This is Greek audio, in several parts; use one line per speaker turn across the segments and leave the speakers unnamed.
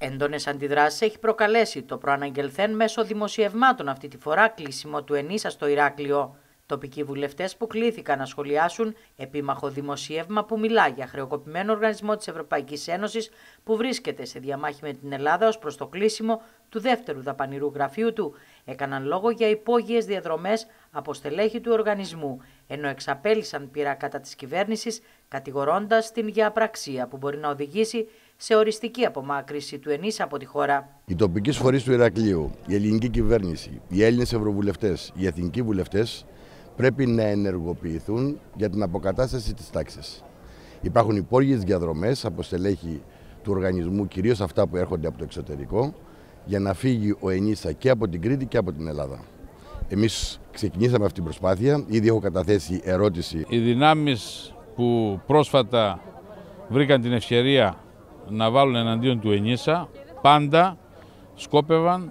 Έντονες αντιδράσεις έχει προκαλέσει το προαναγγελθέν μέσω δημοσιευμάτων αυτή τη φορά κλείσιμο του ΕΝΙΣΑ στο Ηράκλειο. Τοπικοί βουλευτές που κλήθηκαν να σχολιάσουν επίμαχο δημοσίευμα που μιλά για χρεοκοπημένο οργανισμό της Ευρωπαϊκής Ένωσης που βρίσκεται σε διαμάχη με την Ελλάδα ως προς το κλείσιμο του δεύτερου δαπανηρού γραφείου του, έκαναν λόγο για υπόγειες διαδρομές από στελέχη του οργανισμού, ενώ εξαπέλυσαν πειρά κατά της κυβέρνησης, κατηγορώντας την για απραξία που μπορεί να οδηγήσει σε οριστική απομάκρυση του ΕΝΙΣΑ από τη χώρα.
Οι τοπικοί φορείς του Ηρακλείου, η ελληνική κυβέρνηση, οι Έλληνες ευρωβουλευτές, οι εθνικοί βουλευτές πρέπει να ενεργοποιηθούν για την αποκατάσταση της τάξης. Υπάρχουν υπόγειες διαδρομές από στελέχη του οργανισμού, κυρίως αυτά που έρχονται από το εξωτερικό, για να φύγει ο ΕΝΙΣΑ και από την Κρήτη και από την Ελλάδα. Εμείς ξεκινήσαμε αυτή την προσπάθεια, ήδη έχω καταθέσει ερώτηση.
Οι δυνάμεις που πρόσφατα βρήκαν την ευκαιρία να βάλουν εναντίον του ΕΝΙΣΑ πάντα σκόπευαν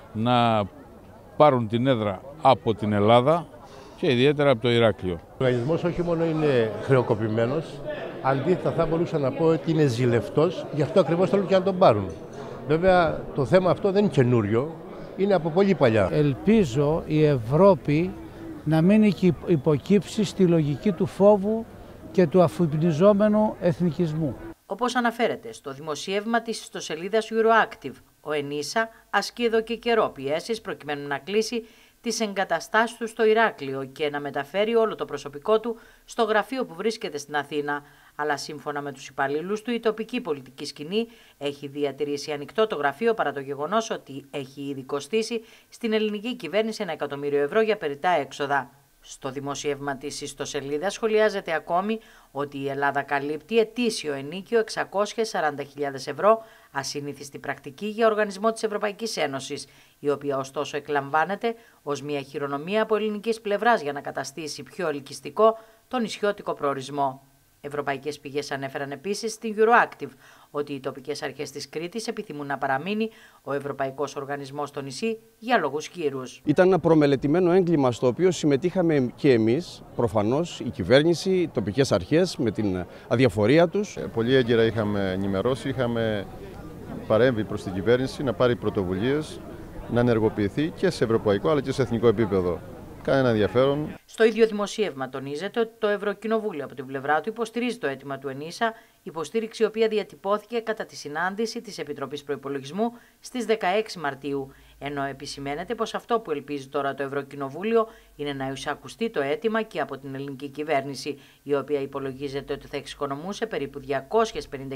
να πάρουν την έδρα από την Ελλάδα και ιδιαίτερα από το Ηράκλειο.
Ο οργανισμός όχι μόνο είναι χρεοκοπημένος, αντίθετα θα μπορούσα να πω ότι είναι ζηλευτός, γι' αυτό ακριβώς θέλουν και να τον πάρουν. Βέβαια το θέμα αυτό δεν είναι καινούριο, είναι από πολύ παλιά.
Ελπίζω η Ευρώπη να μην υποκύψει στη λογική του φόβου και του αφυπνιζόμενου εθνικισμού.
Όπως αναφέρεται στο δημοσίευμα της ιστοσελίδας Euroactiv, ο ΕΝΙΣΑ ασκεί εδώ και καιρό πιέσεις προκειμένου να κλείσει τις εγκαταστάσεις του στο Ηράκλειο και να μεταφέρει όλο το προσωπικό του στο γραφείο που βρίσκεται στην Αθήνα. Αλλά σύμφωνα με τους υπαλλήλους του, η τοπική πολιτική σκηνή έχει διατηρήσει ανοιχτό το γραφείο παρά το γεγονός ότι έχει ήδη κοστίσει στην ελληνική κυβέρνηση 1 εκατομμύριο ευρώ για περιττά έξοδα. Στο δημοσίευμα της ιστοσελίδας σχολιάζεται ακόμη ότι η Ελλάδα καλύπτει ετήσιο ενίκιο 640.000 ευρώ, ασυνήθιστη πρακτική για οργανισμό της Ευρωπαϊκής Ένωσης, η οποία ωστόσο εκλαμβάνεται ως μια χειρονομία από ελληνικής πλευράς για να καταστήσει πιο ελκυστικό τον νησιώτικο προορισμό. Ευρωπαϊκές πηγές ανέφεραν επίσης στην Euroactiv ότι οι τοπικές αρχές της Κρήτης επιθυμούν να παραμείνει ο Ευρωπαϊκός Οργανισμός στο νησί για λόγους κύρους.
Ήταν ένα προμελετημένο έγκλημα στο οποίο συμμετείχαμε και εμείς, προφανώς η κυβέρνηση, οι τοπικές αρχές με την αδιαφορία τους.
Πολύ έγκαιρα είχαμε ενημερώσει, είχαμε παρέμβει προς την κυβέρνηση να πάρει πρωτοβουλίες, να ενεργοποιηθεί και σε ευρωπαϊκό αλλά και σε εθνικό επίπεδο. Κανένα ενδιαφέρον.
Στο ίδιο δημοσίευμα τονίζεται ότι το Ευρωκοινοβούλιο από την πλευρά του υποστηρίζει το αίτημα του ΕΝΙΣΑ, υποστήριξη η οποία διατυπώθηκε κατά τη συνάντηση της Επιτροπής Προϋπολογισμού στις 16 Μαρτίου, ενώ επισημαίνεται πως αυτό που ελπίζει τώρα το Ευρωκοινοβούλιο είναι να εισακουστεί το αίτημα και από την ελληνική κυβέρνηση, η οποία υπολογίζεται ότι θα εξοικονομούσε περίπου 250.000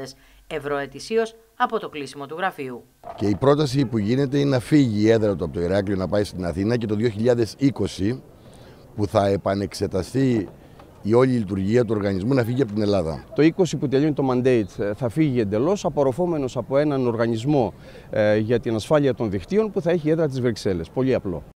ευρώ ετησίως από το κλείσιμο του γραφείου.
Και η πρόταση που γίνεται είναι να φύγει η έδρα του από το Ηράκλειο να πάει στην Αθήνα και το 2020 που θα επανεξεταστεί η όλη λειτουργία του οργανισμού να φύγει από την Ελλάδα.
Το 20 που τελειώνει το mandate θα φύγει εντελώς, απορροφόμενος από έναν οργανισμό για την ασφάλεια των δικτύων που θα έχει έδρα τις Βρυξέλλες. Πολύ απλό.